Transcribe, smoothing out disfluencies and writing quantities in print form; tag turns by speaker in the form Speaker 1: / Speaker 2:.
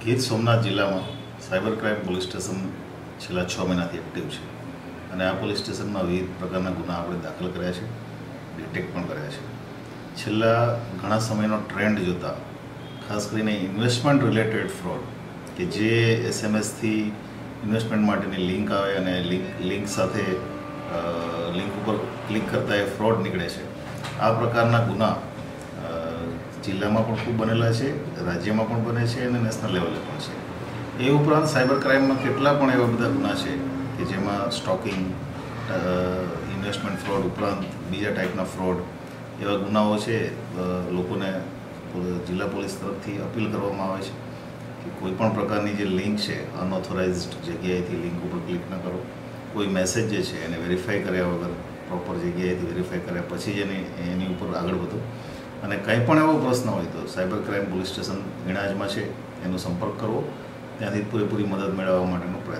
Speaker 1: ગીર સોમનાથ જિલ્લામાં cyber crime police station છેલ્લા 6 મહિનાથી એક્ટિવ છે અને આ પોલીસ સ્ટેશનમાં વિવિધ પ્રકારના ગુના આપણે દાખલ કર્યા છે, ડિટેક્ટ પણ કર્યા છે. છેલ્લા ઘણા સમયનો ટ્રેન્ડ જોતા ખાસ કરીને ઇન્વેસ્ટમેન્ટ રિલેટેડ ફ્રોડ કે જે SMS-થી ઇન્વેસ્ટમેન્ટ માટેની લિંક આવે અને લિંક સાથે લિંક ઉપર ક્લિક કરતાં એ ફ્રોડ નીકળે છે. આ પ્રકારના ગુના જિલ્લામાં પણ ખૂબ બનેલા છે, રાજ્યમાં પણ બને છે અને નેશનલ લેવલે પણ છે. એ ઉપરાંત સાયબર ક્રાઇમમાં કેટલા પણ એવા બધા ગુના છે કે જેમાં સ્ટોકિંગ, ઇન્વેસ્ટમેન્ટ ફ્રોડ ઉપરાંત બીજા ટાઈપના ફ્રોડ એવા ગુનાઓ છે. લોકોને જિલ્લા પોલીસ તરફથી અપીલ કરવામાં આવે છે કે કોઈ પણ પ્રકારની જે લિંક છે અનઓથોરાઇઝડ જગ્યાએથી લિંક ઉપર ક્લિક ન કરો. કોઈ મેસેજ જે છે એને વેરીફાઈ કર્યા વગર પ્રોપર જગ્યાએથી વેરીફાઈ કર્યા પછી જ એની ઉપર આગળ વધો. અને કંઈ પણ એવો પ્રશ્ન હોય તો સાયબર ક્રાઇમ પોલીસ સ્ટેશન ગિણાજમાં છે, એનો સંપર્ક કરવો, ત્યાંથી પૂરેપૂરી મદદ મેળવવા માટેનો પ્રયત્ન